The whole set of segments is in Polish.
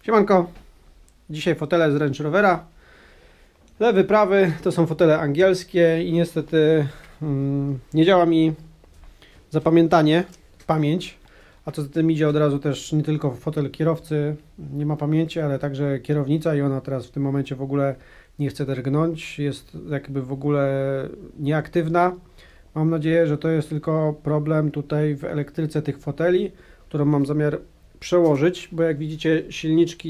Siemanko, dzisiaj fotele z Range Rovera. Lewy, prawy to są fotele angielskie i niestety nie działa mi zapamiętanie, pamięć. A co za tym idzie od razu też nie tylko fotel kierowcy nie ma pamięci, ale także kierownica i ona teraz w tym momencie w ogóle nie chce drgnąć. Jest jakby w ogóle nieaktywna. Mam nadzieję, że to jest tylko problem tutaj w elektryce tych foteli, którą mam zamiar przełożyć, bo jak widzicie silniczki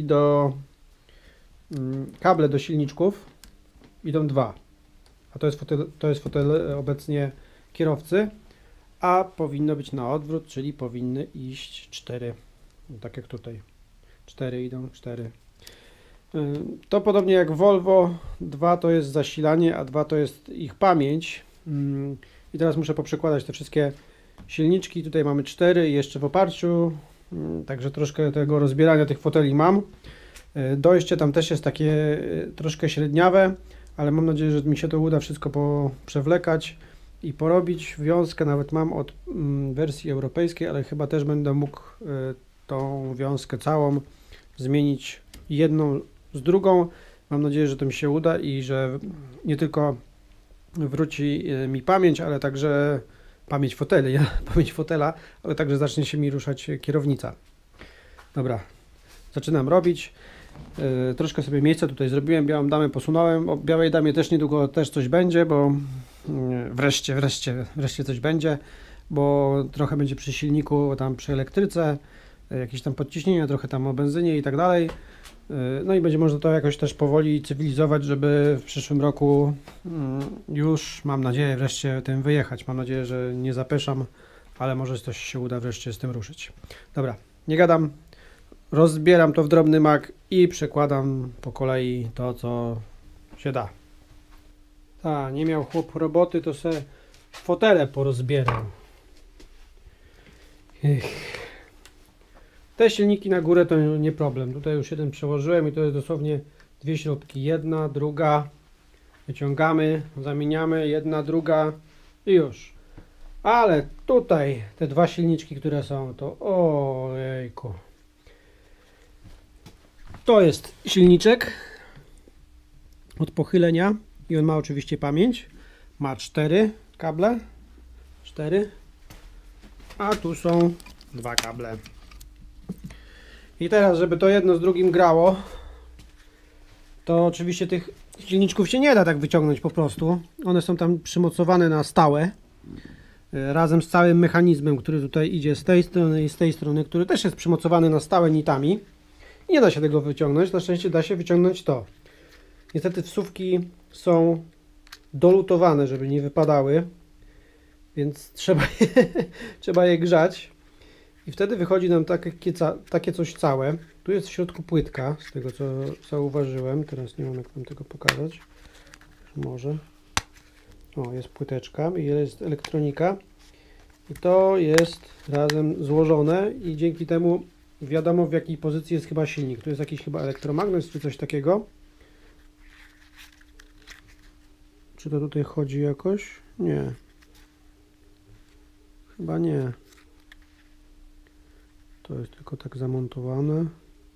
kable do silniczków idą dwa, a to jest fotel obecnie kierowcy, a powinno być na odwrót, czyli powinny iść 4, tak jak tutaj 4 idą, 4. To podobnie jak Volvo, 2 to jest zasilanie, a 2 to jest ich pamięć. I teraz muszę poprzekładać te wszystkie silniczki, tutaj mamy 4 i jeszcze w oparciu. Także troszkę tego rozbierania tych foteli mam. Dojście tam też jest takie troszkę średniawe, ale mam nadzieję, że mi się to uda wszystko przewlekać i porobić. Wiązkę nawet mam od wersji europejskiej, ale chyba też będę mógł tą wiązkę całą zmienić jedną z drugą. Mam nadzieję, że to mi się uda i że nie tylko wróci mi pamięć, ale także pamięć fotela, ale także zacznie się mi ruszać kierownica. Dobra, zaczynam robić. Troszkę sobie miejsca tutaj zrobiłem, białą damę posunąłem. O białej damie też niedługo też coś będzie, bo wreszcie coś będzie, bo trochę będzie przy silniku, tam przy elektryce, jakieś tam podciśnienia, trochę tam o benzynie i tak dalej. No i będzie można to jakoś też powoli cywilizować, żeby w przyszłym roku już, mam nadzieję, wreszcie tym wyjechać. Mam nadzieję, że nie zapeszam, ale może coś się uda wreszcie z tym ruszyć. Dobra, nie gadam, rozbieram to w drobny mak i przekładam po kolei to, co się da. Nie miał chłop roboty, to se fotele porozbierał. Te silniki na górę to nie problem. Tutaj już jeden przełożyłem i to jest dosłownie dwie śrubki. Jedna, druga. Wyciągamy, zamieniamy. Jedna, druga i już. Ale tutaj te dwa silniczki, które są, to ojejku. To jest silniczek od pochylenia i on ma oczywiście pamięć. Ma 4 kable. 4. A tu są 2 kable. I teraz, żeby to jedno z drugim grało, to oczywiście tych silniczków się nie da tak wyciągnąć po prostu. One są tam przymocowane na stałe, razem z całym mechanizmem, który tutaj idzie z tej strony i z tej strony, który też jest przymocowany na stałe nitami. I nie da się tego wyciągnąć, na szczęście da się wyciągnąć to. Niestety wsówki są dolutowane, żeby nie wypadały, więc trzeba je grzać. I wtedy wychodzi nam takie coś całe. Tu jest w środku płytka, z tego co zauważyłem. Teraz nie wiem, jak wam tego pokazać. Może. O, jest płyteczka i jest elektronika. I to jest razem złożone i dzięki temu wiadomo, w jakiej pozycji jest chyba silnik. Tu jest jakiś chyba elektromagnes czy coś takiego. Czy to tutaj chodzi jakoś? Nie. Chyba nie. To jest tylko tak zamontowane.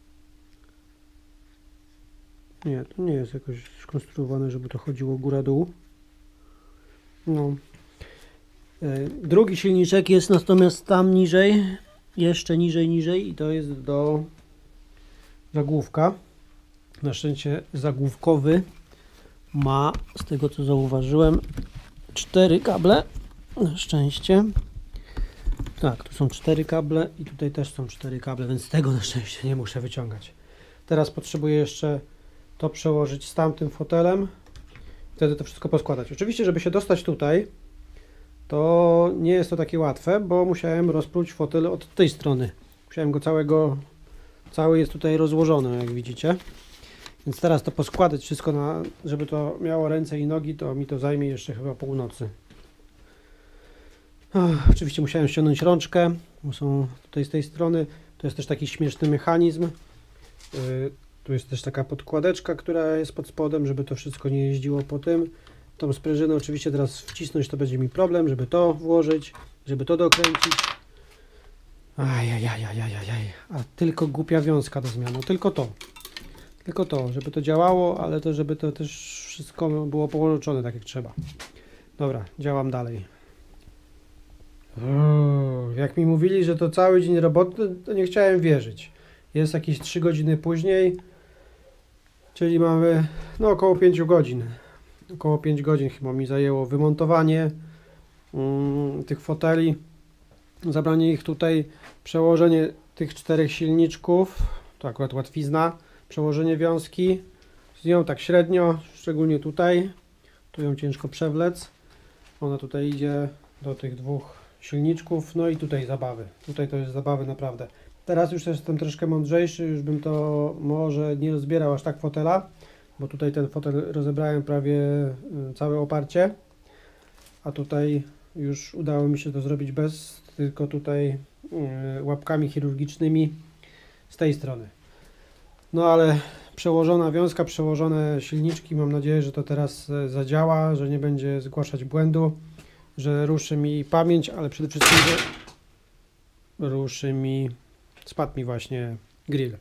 Nie, to nie jest jakoś skonstruowane, żeby to chodziło góra-dół. No. Drugi silniczek jest natomiast tam niżej, jeszcze niżej i to jest do zagłówka. Na szczęście zagłówkowy ma, z tego co zauważyłem, 4 kable. Na szczęście. Tak, tu są 4 kable i tutaj też są 4 kable, więc tego na szczęście nie muszę wyciągać. Teraz potrzebuję jeszcze to przełożyć z tamtym fotelem, wtedy to wszystko poskładać. Oczywiście, żeby się dostać tutaj, to nie jest to takie łatwe, bo musiałem rozpróć fotel od tej strony. Musiałem go cały jest tutaj rozłożony, jak widzicie. Więc teraz to poskładać wszystko, żeby to miało ręce i nogi, to mi to zajmie jeszcze chyba północy. Oczywiście musiałem ściągnąć rączkę, bo są tutaj z tej strony. To jest też taki śmieszny mechanizm. Tu jest też taka podkładeczka, która jest pod spodem, żeby to wszystko nie jeździło po tym. Tą sprężynę oczywiście teraz wcisnąć to będzie mi problem, żeby to włożyć, żeby to dokręcić. Ajajajajajajaj. A tylko głupia wiązka do zmiany. Tylko to, żeby to działało, ale to, żeby to też wszystko było połączone tak jak trzeba. Dobra, działam dalej. Jak mi mówili, że to cały dzień roboty, to nie chciałem wierzyć. Jest jakieś 3 godziny później, czyli mamy no około 5 godzin. Około 5 godzin chyba mi zajęło wymontowanie tych foteli, zabranie ich tutaj, przełożenie tych 4 silniczków, to akurat łatwizna, przełożenie wiązki, z nią tak średnio, szczególnie tutaj, tu ją ciężko przewlec, ona tutaj idzie do tych 2 silniczków, no i tutaj zabawy, tutaj to jest zabawy naprawdę. Teraz już jestem troszkę mądrzejszy, już bym to może nie rozbierał aż tak fotela, bo tutaj ten fotel rozebrałem prawie całe oparcie, a tutaj już udało mi się to zrobić bez, tylko tutaj łapkami chirurgicznymi z tej strony. No ale przełożona wiązka, przełożone silniczki, mam nadzieję, że to teraz zadziała, że nie będzie zgłaszać błędu, że ruszy mi pamięć, ale przede wszystkim, że spadł mi właśnie grill.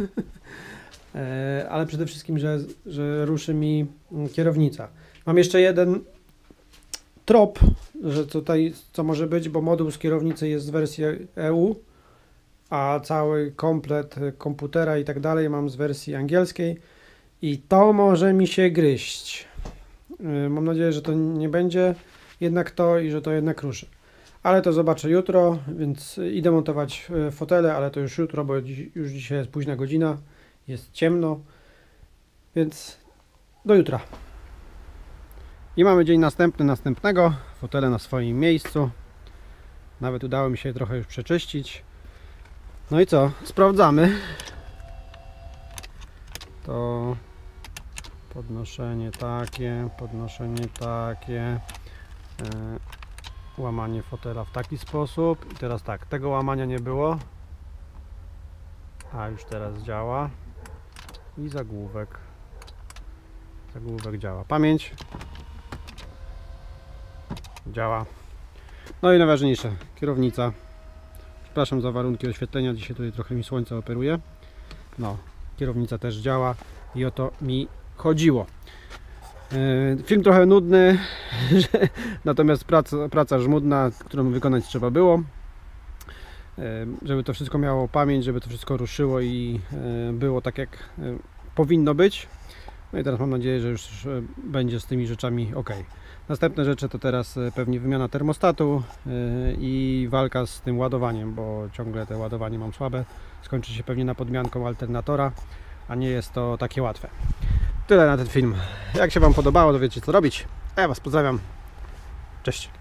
Ale przede wszystkim, że ruszy mi kierownica. Mam jeszcze jeden trop, że tutaj co może być, bo moduł z kierownicy jest z wersji EU, a cały komplet komputera i tak dalej mam z wersji angielskiej i to może mi się gryźć. Mam nadzieję, że to nie będzie jednak to i że to jednak ruszy. Ale to zobaczę jutro, więc idę montować fotele, ale to już jutro, bo już dzisiaj jest późna godzina, jest ciemno, więc do jutra. I mamy dzień następnego, fotele na swoim miejscu. Nawet udało mi się je trochę już przeczyścić. No i co? Sprawdzamy. To podnoszenie takie, łamanie fotela w taki sposób. I teraz tak, tego łamania nie było. A już teraz działa. I zagłówek. Zagłówek działa. Pamięć działa. No i najważniejsze, kierownica. Przepraszam za warunki oświetlenia, dzisiaj tutaj trochę mi słońce operuje. No, kierownica też działa i o to mi chodziło. Film trochę nudny, natomiast praca żmudna, którą wykonać trzeba było. Żeby to wszystko miało pamięć, żeby to wszystko ruszyło i było tak jak powinno być. No i teraz mam nadzieję, że już będzie z tymi rzeczami ok. Następne rzeczy to teraz pewnie wymiana termostatu i walka z tym ładowaniem, bo ciągle te ładowanie mam słabe. Skończy się pewnie na podmianką alternatora, a nie jest to takie łatwe. Tyle na ten film. Jak się Wam podobało, to wiecie co robić. A ja Was pozdrawiam. Cześć.